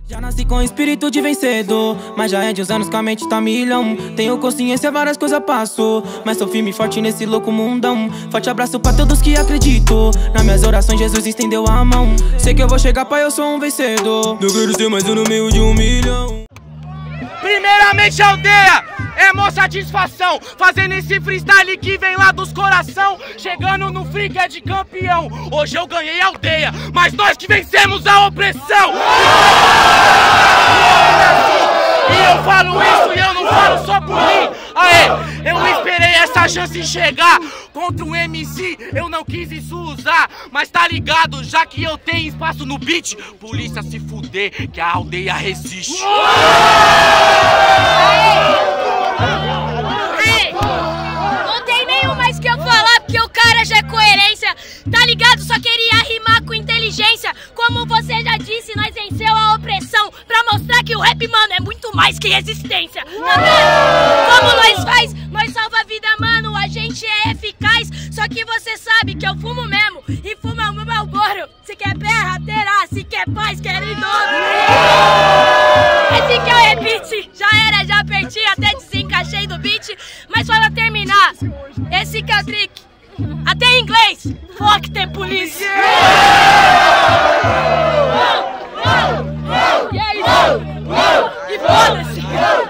Já nasci com espírito de vencedor, mas já é de uns anos que a mente tá milhão. Tenho consciência, várias coisas passo, mas sou firme e forte nesse louco mundão. Forte abraço pra todos que acreditam. Nas minhas orações Jesus estendeu a mão. Sei que eu vou chegar, pai, eu sou um vencedor. Não quero ser mais um no meio de 1 milhão. Primeiramente aldeia, é mó satisfação fazendo esse freestyle que vem lá dos coração. Chegando no free que é de campeão. Hoje eu ganhei a aldeia, mas nós que vencemos a opressão. E eu falo isso e eu não falo só por mim. Aê, eu esperei essa chance chegar. Contra um MC eu não quis isso usar. Mas tá ligado, já que eu tenho espaço no beat, polícia se fuder que a aldeia resiste. Não tem nenhum mais que eu falar, porque o cara já é coerência. Tá ligado? Só queria rimar com inteligência. Como você já disse, nós venceu a opressão. Pra mostrar que o rap, mano, é muito mais que resistência. Tá vendo? Como nós faz? Nós salva a vida, mano. A gente é eficaz. Só que você sabe que eu fumo mesmo. E fumo é o meu Malboro. Se quer terra, terá. Se quer paz, quer em dobro. Esse que é o repeat. Já era, já perdi, até desencaixei do beat. Mas só pra terminar, esse que é o trick. Até em inglês, fuck the police. E foda-se.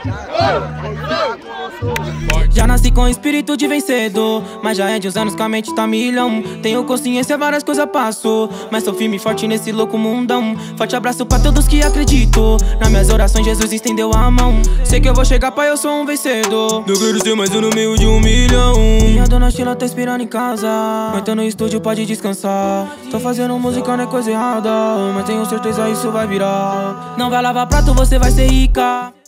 Já nasci com espírito de vencedor, mas já é de uns anos que a mente tá milhão. Tenho consciência, várias coisas passo, mas sou firme e forte nesse louco mundão. Forte abraço pra todos que acreditam. Nas minhas orações Jesus estendeu a mão. Sei que eu vou chegar, pai, eu sou um vencedor. Não quero ser mais um no meio de 1 milhão. Minha dona Sheila tá esperando em casa, mas tô no estúdio, pode descansar. Tô fazendo música, não é coisa errada, mas tenho certeza isso vai virar. Não vai lavar prato, você vai ser rica.